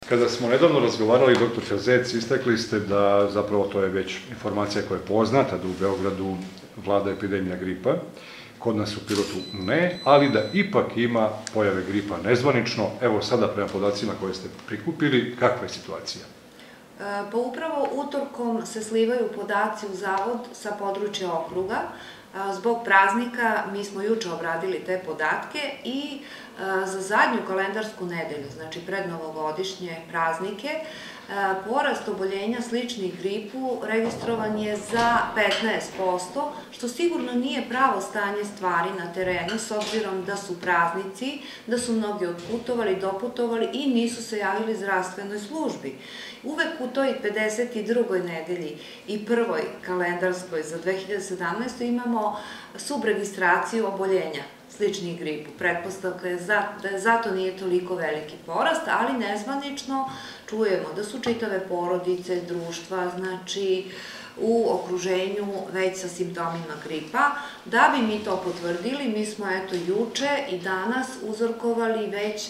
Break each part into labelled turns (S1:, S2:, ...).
S1: Kada smo nedavno razgovarali, dr. Zec, istakli ste da zapravo to je već informacija koja je poznata, da u Beogradu vlada epidemija gripa, kod nas u Pirotu ne, ali da ipak ima pojave gripa nezvanično. Evo sada prema podacima koje ste prikupili, kakva je situacija?
S2: Pa upravo utorkom se slivaju podaci u zavod sa područja okruga. Zbog praznika mi smo juče obradili te podatke i za zadnju kalendarsku nedelju, znači pred novogodišnje praznike, porast oboljenja sličnih gripu registrovan je za 15%, što sigurno nije pravo stanje stvari na terenu, s obzirom da su praznici, da su mnogi otputovali, doputovali i nisu se javili zdravstvenoj službi. Uvek u toj 52. nedelji i prvoj kalendarskoj za 2017. imamo subregistraciju oboljenja sličnih gripu. Pretpostavka je da zato nije toliko veliki porast, ali nezvanično čujemo da su čitave porodice, društva, znači u okruženju već sa simptomima gripa. Da bi mi to potvrdili, mi smo eto juče i danas uzorkovali već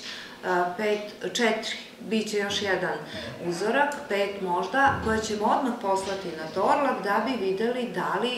S2: 4, bit će još jedan uzorak, 5 možda, koje ćemo odmah poslati na Torlak da bi videli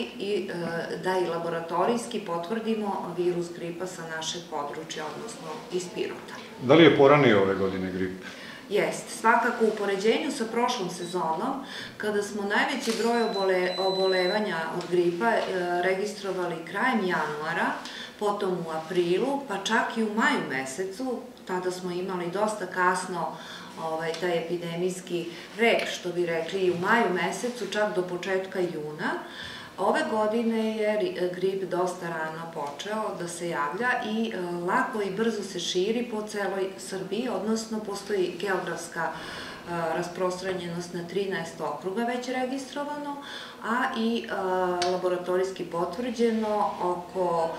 S2: da i laboratorijski potvrdimo virus gripa sa našeg područja, odnosno iz Pirota.
S1: Da li je poranio ove godine grip?
S2: Jest, svakako u poređenju sa prošlom sezonom, kada smo najveći broj obolevanja od gripa registrovali krajem januara, potom u aprilu, pa čak i u maju mesecu, tada smo imali dosta kasno taj epidemijski rek, što bi rekli, i u maju mesecu, čak do početka juna. Ove godine je grip dosta rano počeo da se javlja i lako i brzo se širi po celoj Srbiji, odnosno postoji geografska rasprostranjenost na 13 okruga već registrovano, a i laboratorijski potvrđeno oko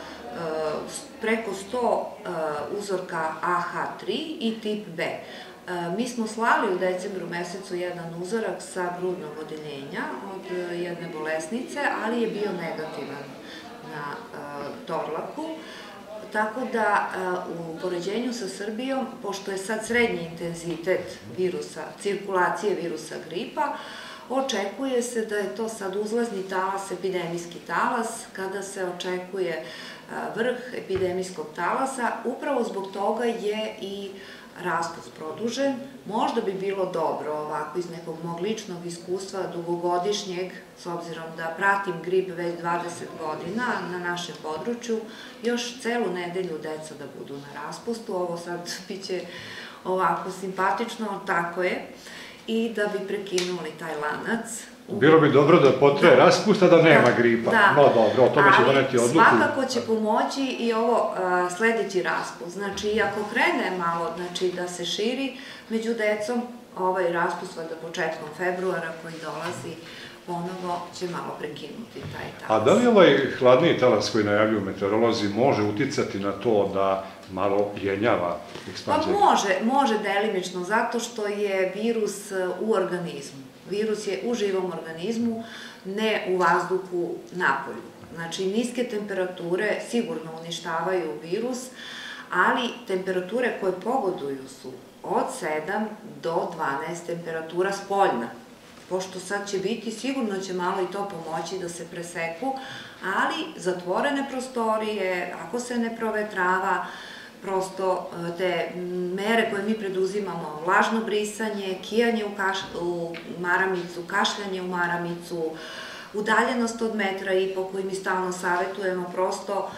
S2: preko 100 uzorka AH3 i tip B. Mi smo slali u decembru mesecu jedan uzorak sa grudnog odeljenja od jedne bolesnice, ali je bio negativan na Torlaku. Tako da u poređenju sa Srbijom, pošto je sad srednji intenzitet virusa, cirkulacije virusa gripa, očekuje se da je to sad uzlazni talas, epidemijski talas, kada se očekuje vrh epidemijskog talasa. Upravo zbog toga je i raspust produžen. Možda bi bilo dobro ovako iz nekog mog ličnog iskustva dugogodišnjeg, s obzirom da pratim grip već 20 godina na našem području, još celu nedelju deca da budu na raspustu. Ovo sad biće ovako simpatično, tako je, i da bi prekinuli taj lanac.
S1: Bilo bi dobro da potraje raspust, a da nema gripa. No dobro, o tome će doneti odluku.
S2: Ali svakako će pomoći i ovo sledeći raspust. Znači, iako krene malo da se širi među decom, ovaj raspust valjda početkom februara koji dolazi ponovo će malo prekinuti taj talas.
S1: A da li ovaj hladniji talas koji najavljuju meteorolozi može uticati na to da malo jenjava ekspanziju?
S2: Pa može delimično, zato što je virus u organizmu. Virus je u živom organizmu, ne u vazduhu napolju. Znači, niske temperature sigurno uništavaju virus, ali temperature koje pogoduju su od 7 do 12 temperatura spoljna. Pošto sad će biti, sigurno će malo i to pomoći da se preseku, ali zatvorene prostorije, ako se ne provetrava, prosto te mere koje mi preduzimamo, vlažno brisanje, kijanje u maramicu, kašljanje u maramicu, udaljenost od 1,5 m koji mi stalno savjetujemo, prosto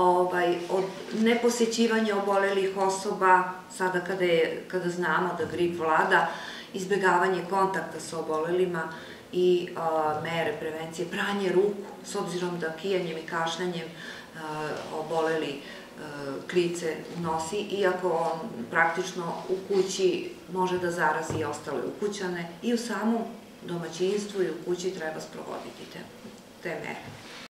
S2: od neposećivanja obolelih osoba, sada kada znamo da grip vlada, izbegavanje kontakta sa obolelima i mere prevencije, pranje ruku, s obzirom da kijanjem i kašljanjem oboleli klice nosi, iako on praktično u kući može da zarazi i ostale ukućane, i u samom domaćinstvu i u kući treba sprovoditi te mere.